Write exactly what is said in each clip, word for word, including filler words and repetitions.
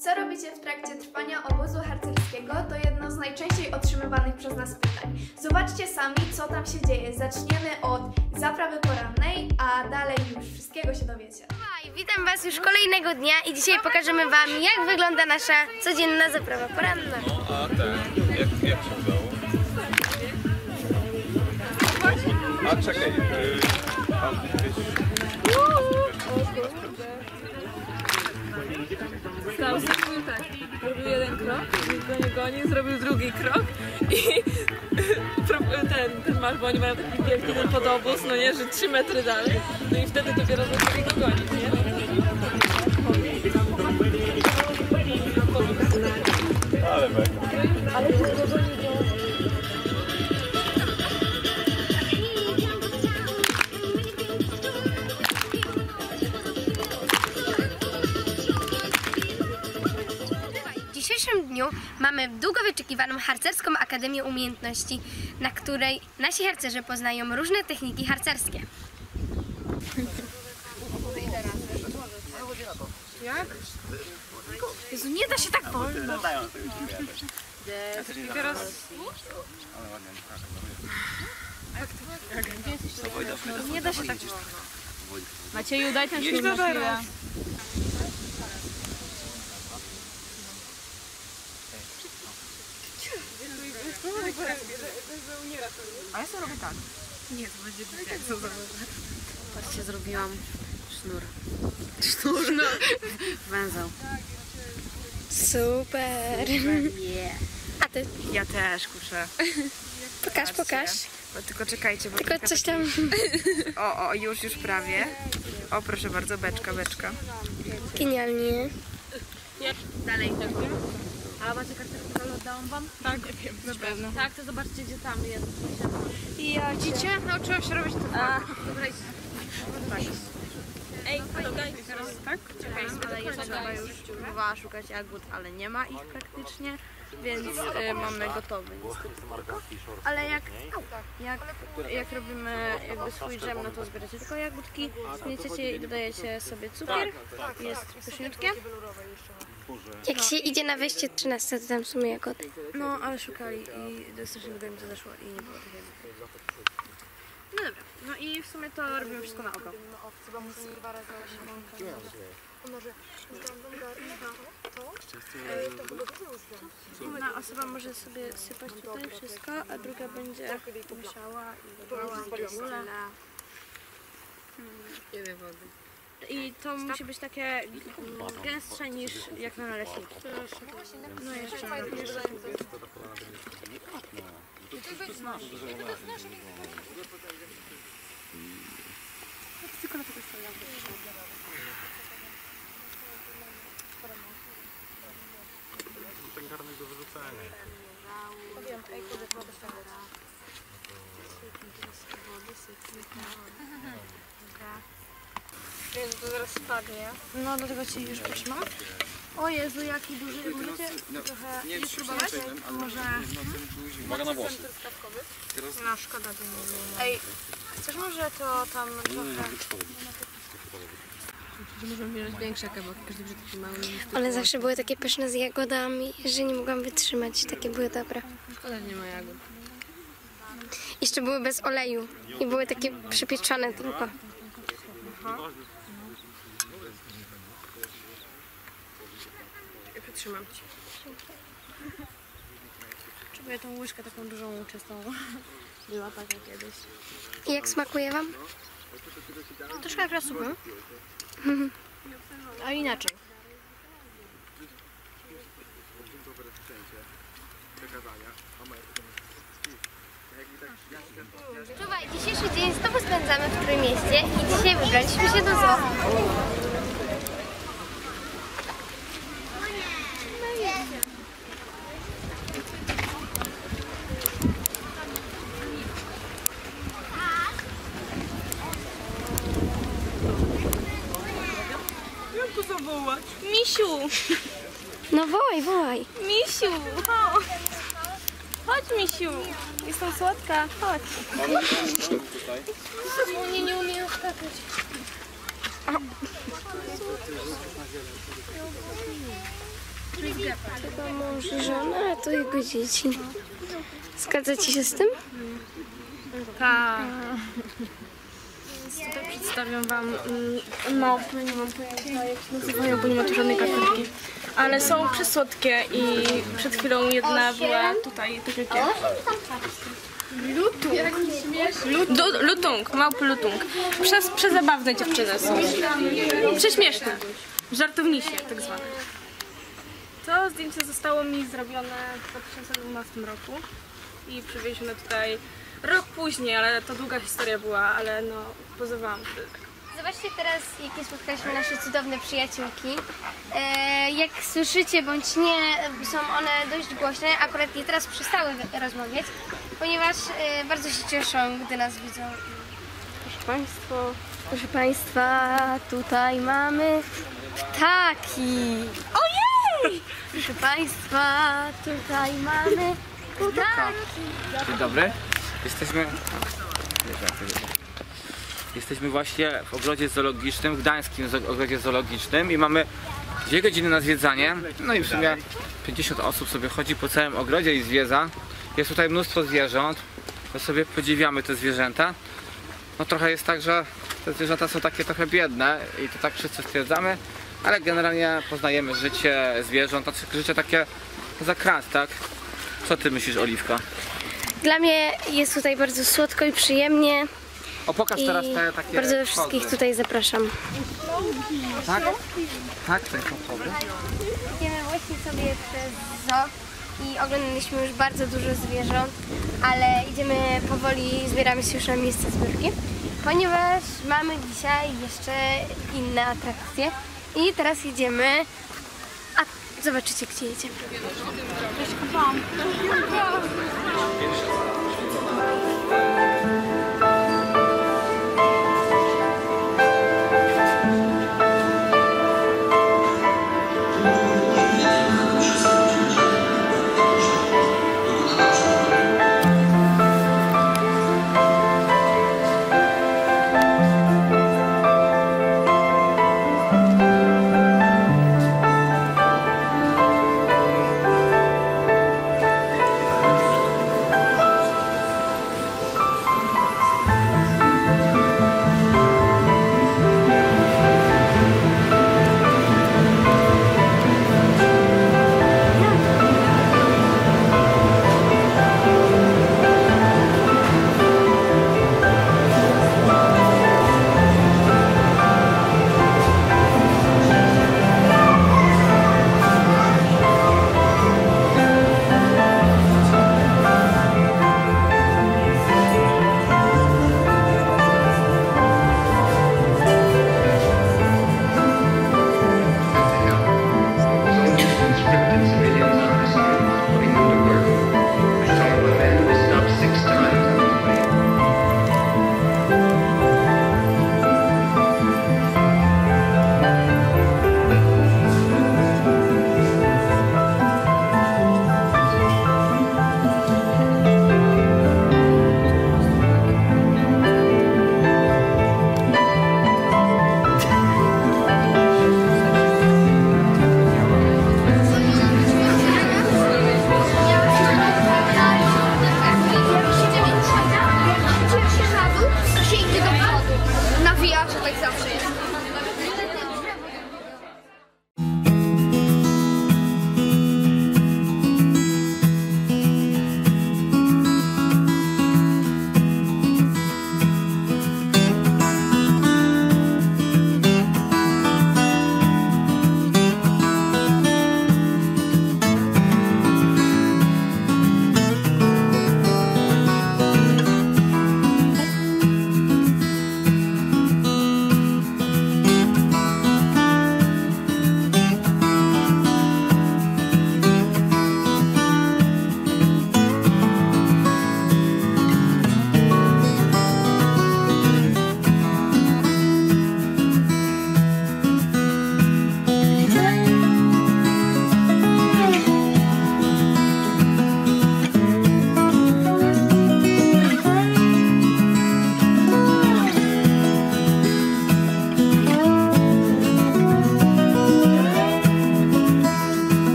Co robicie w trakcie trwania obozu harcerskiego? To jedno z najczęściej otrzymywanych przez nas pytań. Zobaczcie sami, co tam się dzieje. Zaczniemy od zaprawy porannej, a dalej już wszystkiego się dowiecie. Hej, witam Was już kolejnego dnia i dzisiaj pokażemy Wam, jak wygląda nasza codzienna zaprawa poranna. No a ten, jak, jak się udało? A czekaj, yy, a gdzieś... Stał zrobił tak, zrobił jeden krok, nikt go nie goni, zrobił drugi krok i ten, ten masz, bo oni mają taki wielki ten podobóz, no nie, że trzy metry dalej, no i wtedy dopiero zaczęli go gonić, nie? Ale mega. Ale się go goni do... W dzisiejszym dniu mamy długo wyczekiwaną harcerską Akademię Umiejętności, na której nasi harcerze poznają różne techniki harcerskie. Jak? Jezu, nie da się tak wolno. I teraz... Nie da się tak wolno. Macieju, daj ten film na chwilę. A ja sobie robię tak. Nie, to będzie jak co założę. Patrzcie, zrobiłam sznur. Sznur? No. Węzeł. Super! Yeah. A Ty? Ja też, kurczę. Pokaż, pokaż. Bo tylko czekajcie, bo Tylko coś tam... O, o, już, już prawie. O, proszę bardzo, beczka, beczka. Genialnie. Dalej tego. A macie kartę, którą oddałam wam? Tak, wiem, na pewno. Tak, to zobaczcie, gdzie tam jest. Ja Widzicie? Nauczyłam się robić to. Dobra, idź. Ej, daj teraz, tak? Czekaj, ale jeszcze trzeba już próbowała szukać jagód, ale nie ma ich praktycznie, więc y, mamy gotowy. Ale jak, jak, jak robimy jakby swój dżem, no to zbieracie tylko jagódki, gnieciecie i dodajecie sobie cukier, jest pyszniutkie. Jak się idzie na wejście trzynaste, to tam w sumie jagody. No, ale szukali i strasznie długo mi to zeszło i nie było takiego. No dobra, no i w sumie to robimy wszystko na oko. Jedna osoba może sobie sypać tutaj wszystko, a druga będzie musiała i dodała i w ogóle. I to musi być takie gęstsze niż jak na naleśniki. No jeszcze. Ten garnek do wyrzucenia. Więc to zaraz spadnie. No dlatego ci już potrzymam. O Jezu, jaki duży. Możecie trochę nie spróbować? A może... Uwaga na włosy. No, szkoda by nie było. Ej, chcesz może to tam trochę... Możemy wziąć większe kebab, każdy będzie taki mały. One zawsze były takie pyszne z jagodami, że nie mogłam wytrzymać. Takie były dobre. Szkoda, nie ma jagód. Jeszcze były bez oleju i były takie przypieczone tylko. Przytrzymam ci. Czuję tą łyżkę taką dużą, czystą. Była taka kiedyś. I jak smakuje Wam? Troszkę jak rasupy. A inaczej. Czuwaj, dzisiejszy dzień znowu spędzamy w Trójmieście i dzisiaj wybraliśmy się do zoo. Jak go zawołać? Misiu! No wołaj, wołaj. Misiu! Chodź! Chodź, misiu! Jestem słodka, chodź! Oni nie umieją skakać. Chyba mąż i żona, a to jego dzieci. Zgadzacie się z tym? Tak. Tutaj przedstawiam wam mm, małpy, nie mam pojęcia jak się nazywają, bo nie ma tu żadnej karteczki. Ale są przesłodkie i przed chwilą jedna była tutaj, tak jak ja. Lutung. Lu- lutung, małpy lutung. Przez, przezabawne dziewczyny są. Prześmieszne. Żartownisie tak zwane. To zdjęcie zostało mi zrobione w dwa tysiące dwunastym roku i przywiezione tutaj rok później, ale to długa historia była, ale no pozowałam wtedy. Zobaczcie teraz, jakie spotkaliśmy nasze cudowne przyjaciółki. E, jak słyszycie bądź nie, są one dość głośne. Akurat nie teraz przestały rozmawiać, ponieważ e, bardzo się cieszą, gdy nas widzą. Proszę Państwa, proszę Państwa, tutaj mamy ptaki. Ojej! Proszę Państwa, tutaj mamy ptaki. Dzień dobry. Jesteśmy... Jesteśmy właśnie w ogrodzie zoologicznym, w gdańskim zo- ogrodzie zoologicznym i mamy dwie godziny na zwiedzanie. No i w sumie pięćdziesiąt osób sobie chodzi po całym ogrodzie i zwiedza. Jest tutaj mnóstwo zwierząt. My sobie podziwiamy te zwierzęta. No trochę jest tak, że te zwierzęta są takie trochę biedne i to tak wszyscy stwierdzamy, ale generalnie poznajemy życie zwierząt, znaczy życie takie za krat, tak? Co ty myślisz, Oliwka? Dla mnie jest tutaj bardzo słodko i przyjemnie. O, pokaż I teraz te takie bardzo wszystkich pozy. tutaj zapraszam. Tak? Tak, te pozy. Idziemy właśnie sobie przez zoo i oglądaliśmy już bardzo dużo zwierząt, ale idziemy powoli, zbieramy się już na miejsce zbiórki, ponieważ mamy dzisiaj jeszcze inne atrakcje i teraz jedziemy, a zobaczycie, gdzie jedziemy.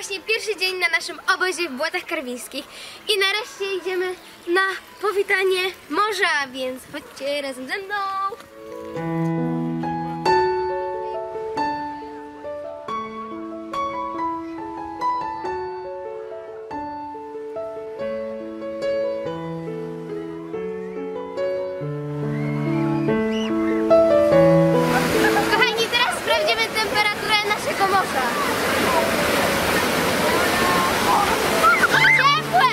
właśnie pierwszy dzień na naszym obozie w Błotach Karwińskich i nareszcie idziemy na powitanie morza, więc chodźcie razem ze mną. Kochani, teraz sprawdzimy temperaturę naszego morza. Ciepłe!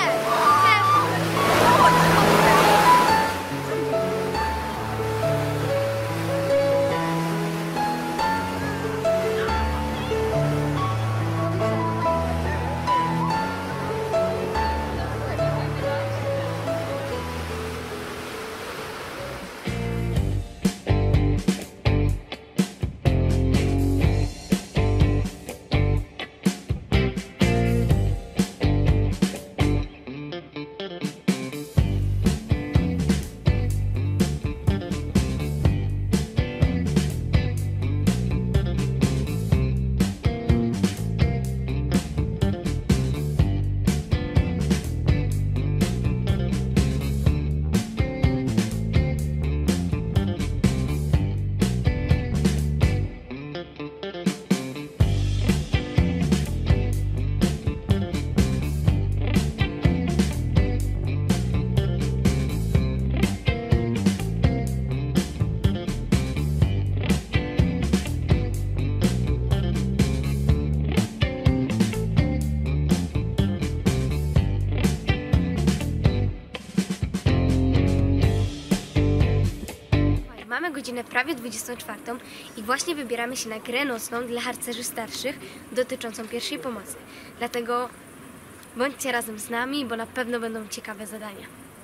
Mamy godzinę prawie dwudziestą czwartą i właśnie wybieramy się na grę nocną dla harcerzy starszych dotyczącą pierwszej pomocy. Dlatego bądźcie razem z nami, bo na pewno będą ciekawe zadania.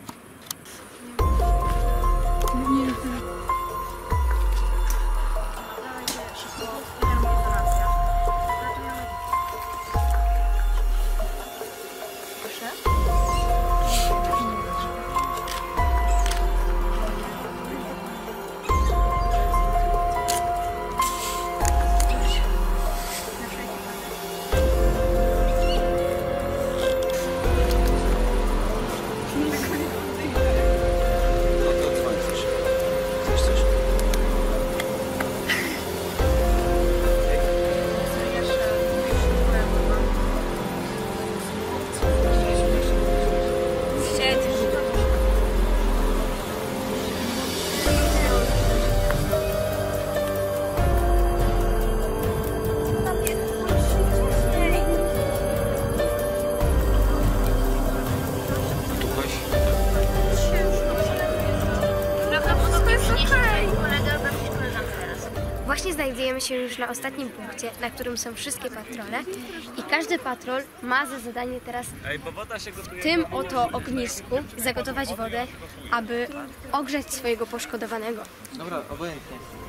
Właśnie znajdujemy się już na ostatnim punkcie, na którym są wszystkie patrole i każdy patrol ma za zadanie teraz w tym oto ognisku zagotować wodę, aby ogrzać swojego poszkodowanego. Dobra, obojętnie.